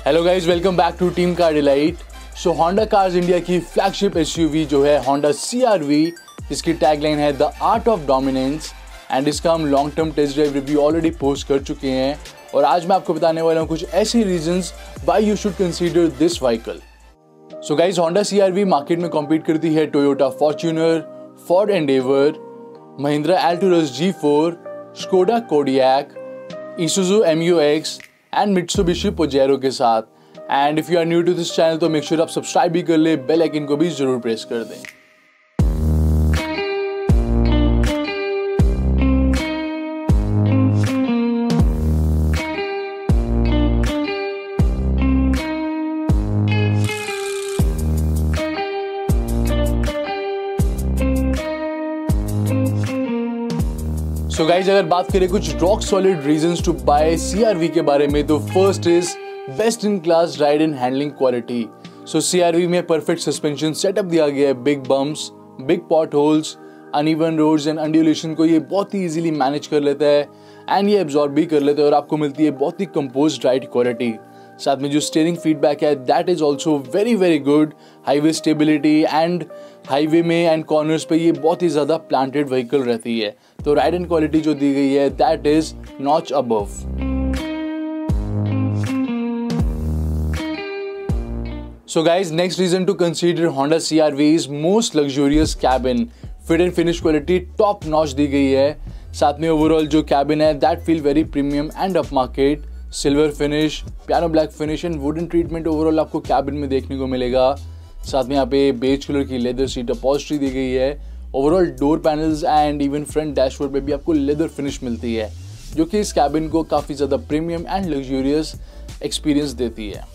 Hello guys, welcome back to team car delight. So Honda cars India की flagship SUV जो है Honda CR-V, जिसकी tagline है the art of dominance, and इसका हम long term test drive review already post कर चुके हैं। और आज मैं आपको बताने वाला हूँ कुछ ऐसी reasons why you should consider this vehicle. So guys, Honda CR-V market में कॉम्पीट करती है Toyota Fortuner, Ford Endeavour, Mahindra Alturas G4, Skoda Kodiaq, Isuzu MU-X and Mitsubishi Pajero के साथ। And if you are new to this channel तो make sure आप subscribe भी कर ले, बेल आइकन को भी जरूर प्रेस कर दें। सो गाइज, अगर बात करें कुछ rock solid reasons to buy CR-V के बारे में तो first is best in class ride and handling quality. So CR-V में परफेक्ट सस्पेंशन सेटअप दिया गया है। Big bumps, big potholes, uneven roads and undulation को ये बहुत ही इजीली मैनेज कर लेता है एंड ये एब्जॉर्ब भी कर लेता है और आपको मिलती है बहुत ही कंपोज्ड राइड क्वालिटी। साथ में जो स्टीयरिंग फीडबैक है that is also very good. Highway stability and highway में एंड कॉर्नर्स पे ये बहुत ही ज़्यादा प्लांटेड व्हीकल रहती है, तो राइड एंड क्वालिटी जो दी गई है that is notch above. So guys, next reason to consider Honda CR-V is most luxurious cabin. Fit and finish quality top notch दी गई है। साथ में ओवरऑल जो कैबिन है that feel very premium and up market. Silver finish, piano black finish and wooden treatment overall आपको cabin में देखने को मिलेगा। साथ में यहाँ पे बेज कलर की लेदर सीट अपॉल्स्ट्री दी गई है। Overall door panels and even front dashboard पे भी आपको लेदर फिनिश मिलती है, जो कि इस कैबिन को काफ़ी ज़्यादा प्रीमियम एंड लग्जूरियस एक्सपीरियंस देती है।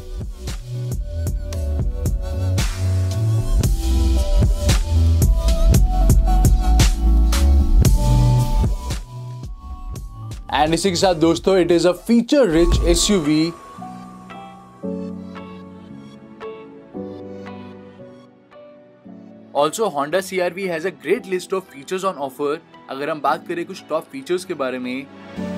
एंड इसी के साथ दोस्तों, it is a feature rich SUV। Also Honda CR-V has a great list of features on offer. अगर हम बात करें कुछ टॉप फीचर्स के बारे में,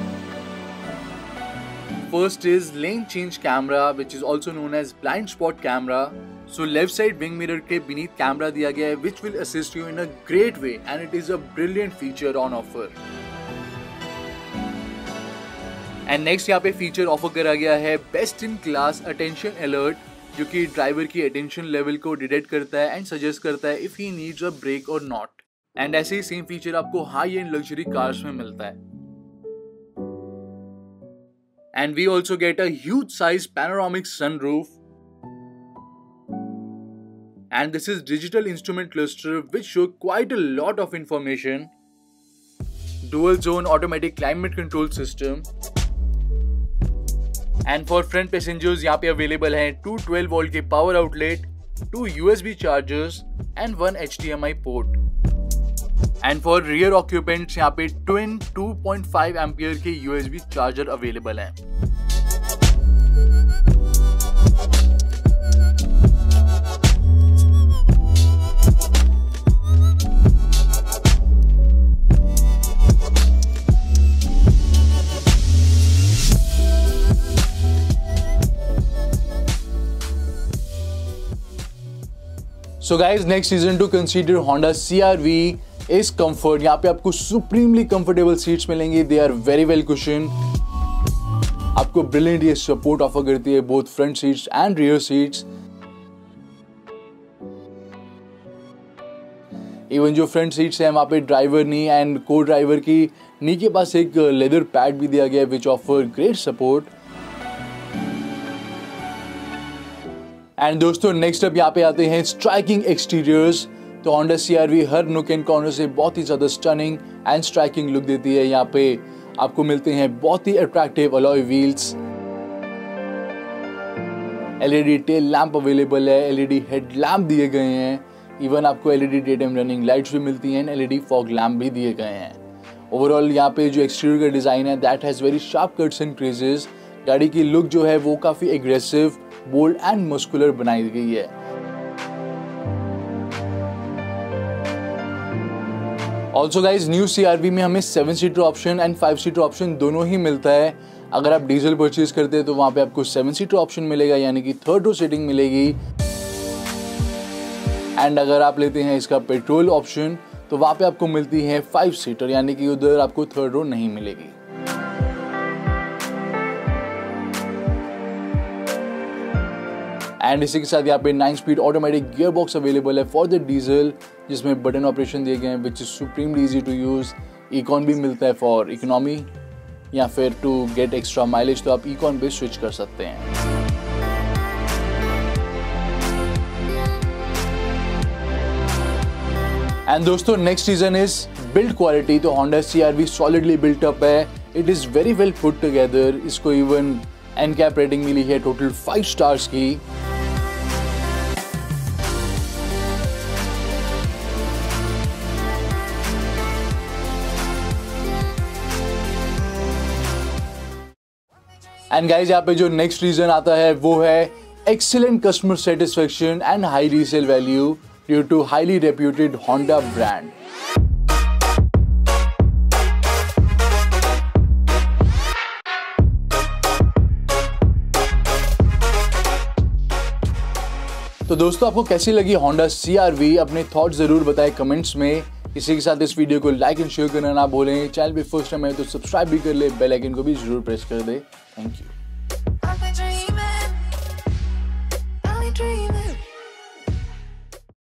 first is lane change camera which is also known as blind spot camera. So left side wing mirror के beneath camera दिया गया है which will assist you in a great way and it is a brilliant feature on offer. And next यहाँ पे feature offer करा गया है best in class attention alert, जो कि ड्राइवर की अटेंशन लेवल को डिटेक्ट करता है एंड सजेस्ट करता है if he needs a break और नॉट। एंड ऐसे ही सेम फीचर आपको हाई एंड लग्जरी कार्स में मिलता है। And we also get a huge size panoramic sunroof and this is digital instrument cluster which show quite a lot of information. Dual zone automatic climate control system. And for front passengers यहाँ पे available हैं 2 12 volt के power outlet, 2 USB chargers and 1 HDMI port. And for rear occupants यहाँ पे twin 2.5 ampere के USB charger available हैं। So guys, next reason to consider Honda CR-V is comfort। यहाँ पे आपको supremely comfortable seats मिलेंगे। They are very well cushioned। आपको brilliant ये support ऑफर करती है both front seats and rear seats। Even जो front seats है वहाँ पे ड्राइवर नी एंड को ड्राइवर की नी के पास एक लेदर पैड भी दिया गया है which offer great support। And दोस्तों, नेक्स्ट अप यहाँ पे आते हैं स्ट्राइकिंग एक्सटीरियर्स। तो होंडा CR-V हर नुक एंड कॉर्नर से बहुत ही ज़्यादा स्टनिंग एंड स्ट्राइकिंग लुक देती है। यहाँ पे आपको मिलते हैं बहुत ही attractive alloy wheels, LED tail lamp available है, LED हेड लैंप दिए गए हैं, इवन आपको LED day time running lights भी मिलती हैं, LED फॉग लैंप भी दिए गए हैं। ओवरऑल यहाँ पे जो एक्सटीरियर का डिज़ाइन है that has very sharp cuts and creases. गाड़ी की लुक जो है वो काफ़ी एग्रेसिव, बोल्ड एंड मस्कुलर बनाई गई है। ऑल्सो गाइज, न्यू CR-V में हमें 7 seater option and 5 seater option दोनों ही मिलता है। अगर आप डीजल परचेज करते हैं तो वहाँ पे आपको 7 सीटर ऑप्शन मिलेगा, यानी कि 3rd रो सीटिंग मिलेगी। एंड अगर आप लेते हैं इसका पेट्रोल ऑप्शन तो वहाँ पे आपको मिलती है 5 सीटर, यानी कि उधर आपको 3rd रो नहीं मिलेगी। एंड इसी के साथ यहाँ पे 9 speed automatic gear box available है फॉर द डीजल, जिसमें बटन ऑपरेशन दिए गए हैं which is supremely easy to use. Econ भी मिलता है फॉर इकोनॉमी, या फिर टू गेट एक्स्ट्रा माइलेज तो आप इकॉन पे स्विच कर सकते हैं। एंड दोस्तों next reason is build quality. तो Honda CR-V solidly built up है, it is very well put together. इसको इवन NCAP रेटिंग मिली है टोटल 5 स्टार्स की। एंड गाइज यहाँ पे जो नेक्स्ट रीजन आता है वो है excellent customer satisfaction and high resale value due to highly reputed Honda brand. तो दोस्तों आपको कैसी लगी Honda CR-V? अपने थॉट जरूर बताएं कमेंट्स में। इसी के साथ इस वीडियो को लाइक एंड शेयर करना ना भूलें। चैनल पे फर्स्ट टाइम है तो सब्सक्राइब भी कर ले, बेल आइकन को भी जरूर प्रेस कर दे। Thank you.